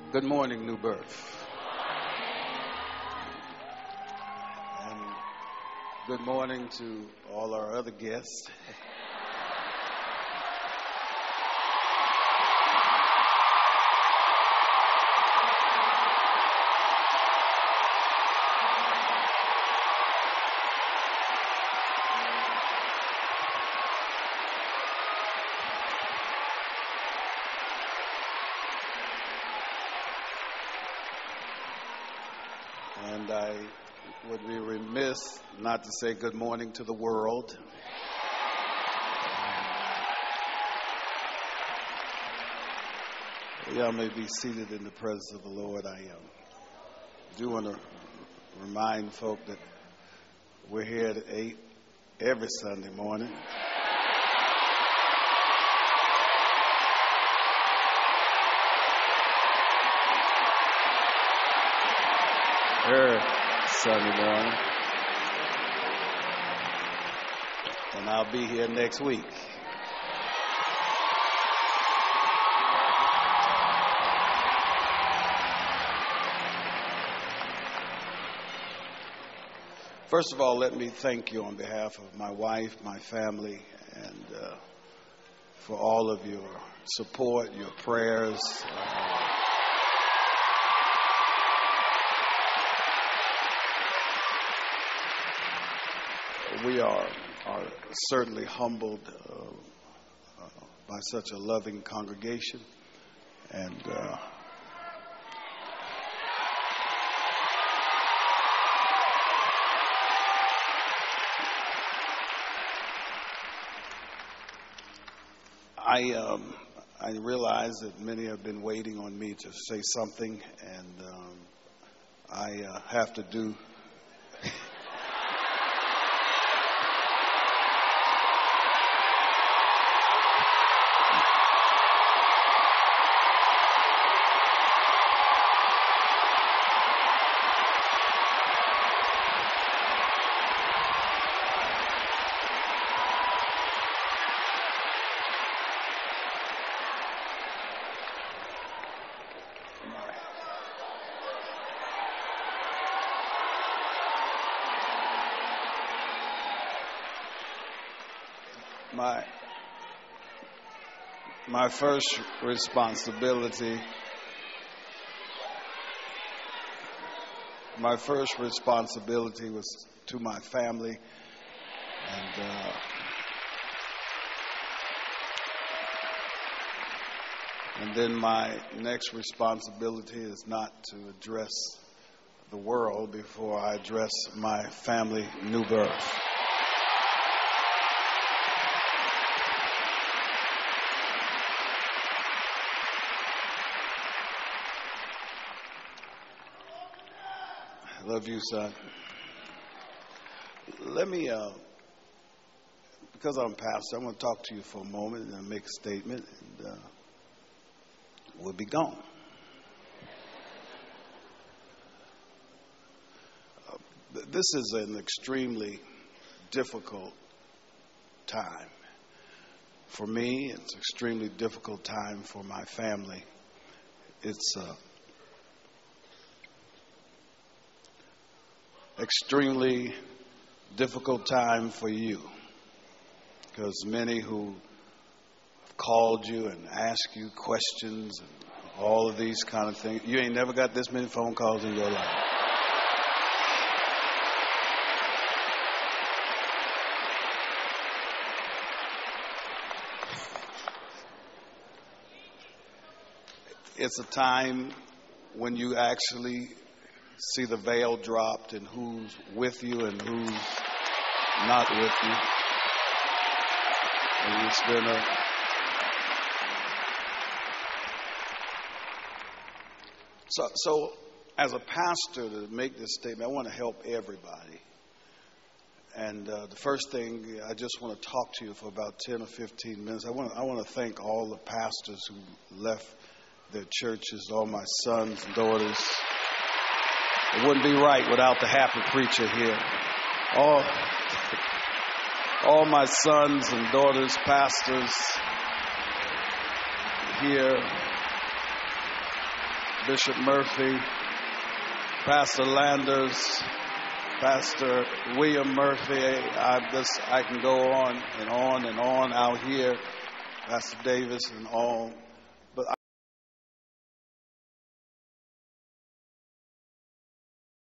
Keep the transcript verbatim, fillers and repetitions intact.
Good morning, New Birth. And good morning to all our other guests. And I would be remiss not to say good morning to the world. Y'all may be seated in the presence of the Lord. I um, do want to remind folk that we're here at eight every Sunday morning. Every Sunday morning. And I'll be here next week. First of all, let me thank you on behalf of my wife, my family, and uh, for all of your support, your prayers. Uh, We are, are certainly humbled uh, uh, by such a loving congregation, and uh, I um, I realize that many have been waiting on me to say something, and um, I uh, have to do. My, my first responsibility, my first responsibility was to my family, and uh, and then my next responsibility is not to address the world before I address my family, New Birth. Love you, son. Let me, uh, because I'm pastor, I'm going to talk to you for a moment and make a statement, and uh, we'll be gone. Uh, this is an extremely difficult time for me. It's an extremely difficult time for my family. It's uh, extremely difficult time for you, because many who have called you and asked you questions and all of these kind of things, you ain't never got this many phone calls in your life. It's a time when you actually see the veil dropped and who's with you and who's not with you. And it's been a so so as a pastor, to make this statement, I want to help everybody. And uh, the first thing, I just want to talk to you for about ten or fifteen minutes. I want I want to thank all the pastors who left their churches, all my sons and daughters. It wouldn't be right without the happy preacher here. All, all my sons and daughters, pastors here, Bishop Murphy, Pastor Landers, Pastor William Murphy. I just I can go on and on and on out here. Pastor Davis and all